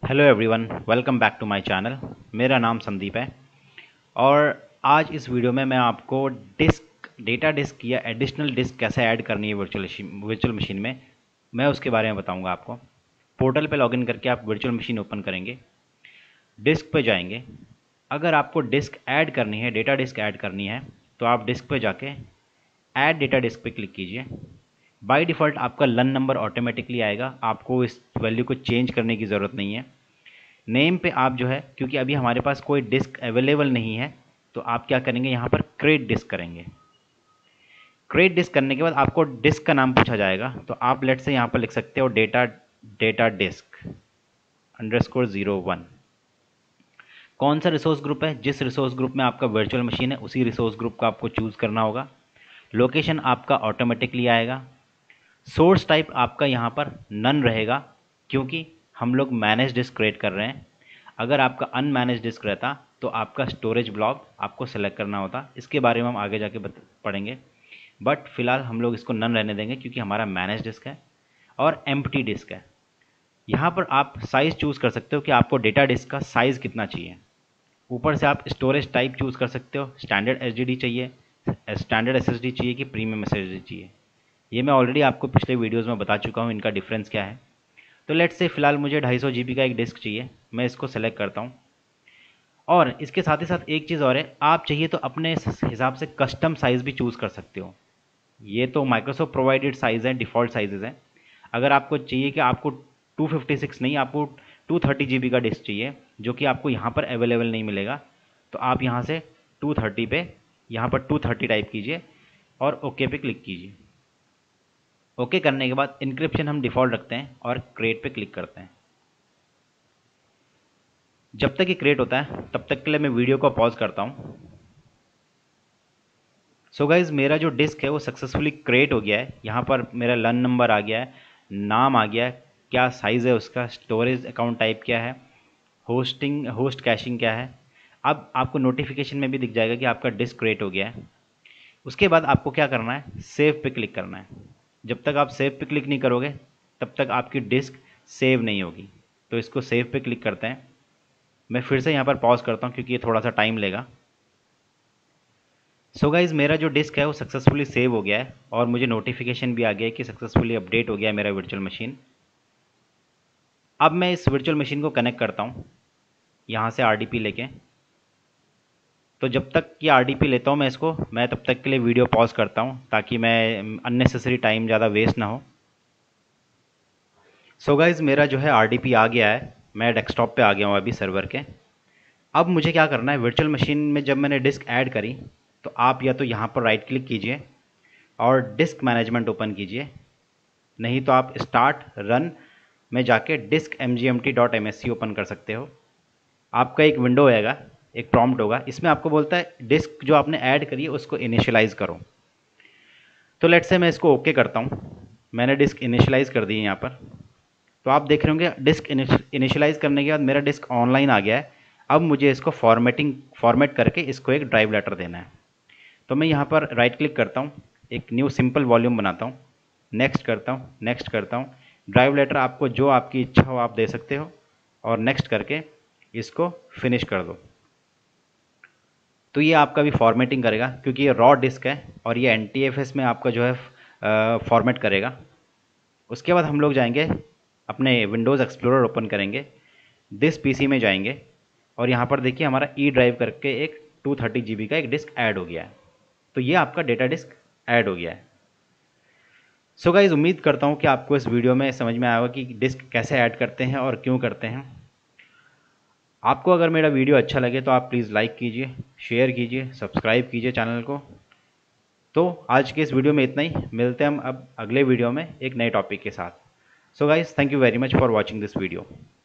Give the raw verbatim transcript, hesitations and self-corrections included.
Hello everyone, welcome back to my channel. मेरा नाम संदीप है और आज इस वीडियो में मैं आपको डिस्क डेटा डिस्क या एडिशनल डिस्क कैसे ऐड करनी है वर्चुअल वर्चुअल मशीन में, मैं उसके बारे में बताऊंगा आपको। पोर्टल पे लॉगिन करके आप वर्चुअल मशीन ओपन करेंगे, डिस्क पे जाएंगे। अगर आपको डिस्क ऐड करनी है, डेटा डिस्क ऐड करनी है, तो आप डिस्क पे जाके ऐड डेटा डिस्क पे क्लिक कीजिए। बाय डिफ़ॉल्ट आपका लन नंबर ऑटोमेटिकली आएगा, आपको इस वैल्यू को चेंज करने की ज़रूरत नहीं है। नेम पे आप जो है, क्योंकि अभी हमारे पास कोई डिस्क अवेलेबल नहीं है, तो आप क्या करेंगे, यहाँ पर क्रिएट डिस्क करेंगे। क्रिएट डिस्क करने के बाद आपको डिस्क का नाम पूछा जाएगा, तो आप लेट से यहाँ पर लिख सकते हो data data disk underscore zero one. कौन सा रिसोर्स ग्रुप है, जिस रिसोर्स ग्रुप में आपका वर्चुअल मशीन है उसी रिसोर्स ग्रुप को आपको चूज़ करना होगा। लोकेशन आपका ऑटोमेटिकली आएगा। सोर्स टाइप आपका यहाँ पर नन रहेगा, क्योंकि हम लोग मैनेज डिस्क क्रिएट कर रहे हैं। अगर आपका अनमैनेज डिस्क रहता तो आपका स्टोरेज ब्लॉक आपको सेलेक्ट करना होता। इसके बारे में हम आगे जाके पढ़ेंगे, बट फिलहाल हम लोग इसको नन रहने देंगे क्योंकि हमारा मैनेज डिस्क है और एम्प्टी डिस्क है। यहाँ पर आप साइज़ चूज़ कर सकते हो कि आपको डेटा डिस्क का साइज़ कितना चाहिए। ऊपर से आप स्टोरेज टाइप चूज़ कर सकते हो, स्टैंडर्ड एच डी डी चाहिए, स्टैंडर्ड एस एस डी चाहिए कि प्रीमियम एस एस डी चाहिए। ये मैं ऑलरेडी आपको पिछले वीडियोज़ में बता चुका हूँ इनका डिफरेंस क्या है। तो लेट से फ़िलहाल मुझे ढाई सौ जी बी का एक डिस्क चाहिए, मैं इसको सेलेक्ट करता हूँ। और इसके साथ ही साथ एक चीज़ और है, आप चाहिए तो अपने हिसाब से कस्टम साइज़ भी चूज़ कर सकते हो। ये तो माइक्रोसॉफ्ट प्रोवाइडेड साइज़ है, डिफ़ॉल्ट साइजेज़ हैं। अगर आपको चाहिए कि आपको टू फिफ्टी सिक्स नहीं, आपको टू थर्टी जी बी का डिस्क चाहिए, जो कि आपको यहाँ पर अवेलेबल नहीं मिलेगा, तो आप यहाँ से टू थर्टी पे यहाँ पर टू थर्टी टाइप कीजिए और ओके पे क्लिक कीजिए। ओके करने के बाद इंक्रिप्शन हम डिफ़ॉल्ट रखते हैं और क्रिएट पे क्लिक करते हैं। जब तक ये क्रिएट होता है तब तक के लिए मैं वीडियो को पॉज करता हूँ। सो गाइज़, मेरा जो डिस्क है वो सक्सेसफुली क्रिएट हो गया है। यहाँ पर मेरा लन नंबर आ गया है, नाम आ गया है, क्या साइज़ है उसका, स्टोरेज अकाउंट टाइप क्या है, होस्टिंग होस्ट कैशिंग क्या है। अब आपको नोटिफिकेशन में भी दिख जाएगा कि आपका डिस्क क्रिएट हो गया है। उसके बाद आपको क्या करना है, सेव पे क्लिक करना है। जब तक आप सेव पे क्लिक नहीं करोगे तब तक आपकी डिस्क सेव नहीं होगी। तो इसको सेव पे क्लिक करते हैं। मैं फिर से यहाँ पर पॉज करता हूँ क्योंकि ये थोड़ा सा टाइम लेगा। सो गाइज़, मेरा जो डिस्क है वो सक्सेसफुली सेव हो गया है और मुझे नोटिफिकेशन भी आ गया है कि सक्सेसफुली अपडेट हो गया है मेरा वर्चुअल मशीन। अब मैं इस वर्चुअल मशीन को कनेक्ट करता हूँ यहाँ से आरडीपी लेके। तो जब तक ये आरडीपी लेता हूँ मैं इसको, मैं तब तक के लिए वीडियो पॉज करता हूँ ताकि मैं अननेसेसरी टाइम ज़्यादा वेस्ट ना हो। सो गाइज़, मेरा जो है आरडीपी आ गया है, मैं डेस्कटॉप पे आ गया हूँ अभी सर्वर के। अब मुझे क्या करना है, वर्चुअल मशीन में जब मैंने डिस्क ऐड करी तो आप या तो यहाँ पर राइट क्लिक कीजिए और डिस्क मैनेजमेंट ओपन कीजिए, नहीं तो आप स्टार्ट रन में जाके disk M G M T dot M S C open कर सकते हो। आपका एक विंडो आएगा, एक प्रॉम्प्ट होगा, इसमें आपको बोलता है डिस्क जो आपने ऐड करी है उसको इनिशियलाइज़ करो। तो लेट से मैं इसको ओके करता हूँ। मैंने डिस्क इनिशियलाइज़ कर दी है यहाँ पर। तो आप देख रहे होंगे डिस्क इनिशियलाइज़ करने के बाद मेरा डिस्क ऑनलाइन आ गया है। अब मुझे इसको फॉर्मेटिंग फॉर्मेट करके इसको एक ड्राइव लेटर देना है। तो मैं यहाँ पर राइट क्लिक करता हूँ, एक न्यू सिंपल वॉल्यूम बनाता हूँ, नेक्स्ट करता हूँ, नेक्स्ट करता हूँ। ड्राइव लेटर आपको जो आपकी इच्छा हो आप दे सकते हो और नेक्स्ट करके इसको फिनिश कर दो। तो ये आपका भी फॉर्मेटिंग करेगा क्योंकि ये रॉ डिस्क है और ये एन टी एफ एस में आपका जो है फॉर्मेट करेगा। उसके बाद हम लोग जाएंगे अपने विंडोज़ एक्सप्लोरर ओपन करेंगे, दिस पीसी में जाएंगे और यहाँ पर देखिए हमारा ई ड्राइव करके एक टू थर्टी जी बी का एक डिस्क ऐड हो गया है। तो ये आपका डेटा डिस्क ऐड हो गया है। सो गाइज़, उम्मीद करता हूँ कि आपको इस वीडियो में समझ में आया होगा कि डिस्क कैसे ऐड करते हैं और क्यों करते हैं। आपको अगर मेरा वीडियो अच्छा लगे तो आप प्लीज़ लाइक कीजिए, शेयर कीजिए, सब्सक्राइब कीजिए चैनल को। तो आज के इस वीडियो में इतना ही, मिलते हैं हम अब अगले वीडियो में एक नए टॉपिक के साथ। So guys, thank you very much for watching this video.